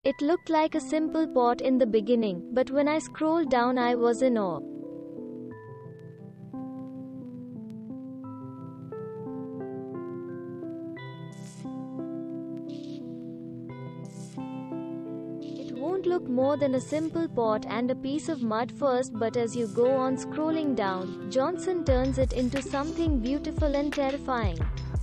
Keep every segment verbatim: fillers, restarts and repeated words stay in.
It looked like a simple pot in the beginning, but when I scrolled down I was in awe. It won't look more than a simple pot and a piece of mud first, but as you go on scrolling down, Johnson turns it into something beautiful and terrifying.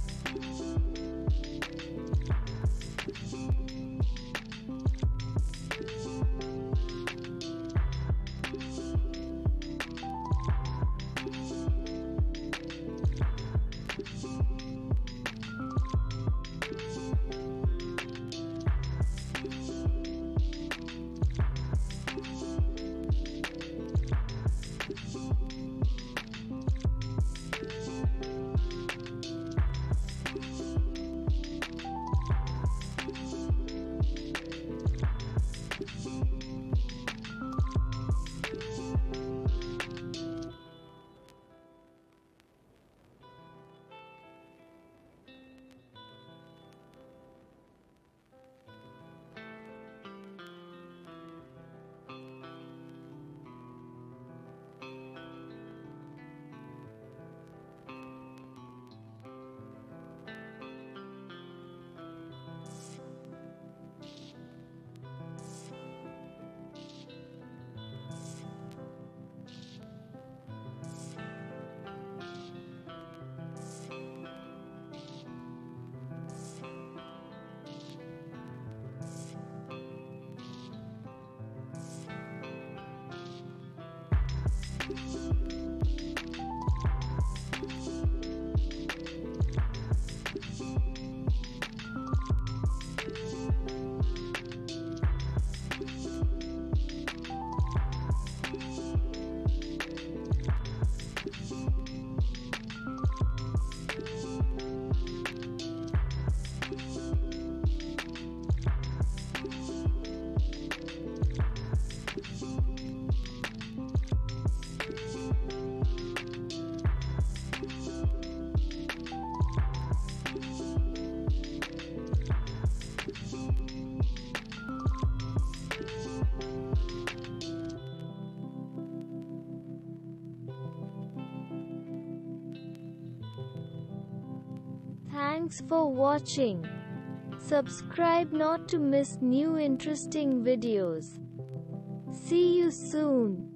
Thanks for watching. Subscribe not to miss new interesting videos. See you soon.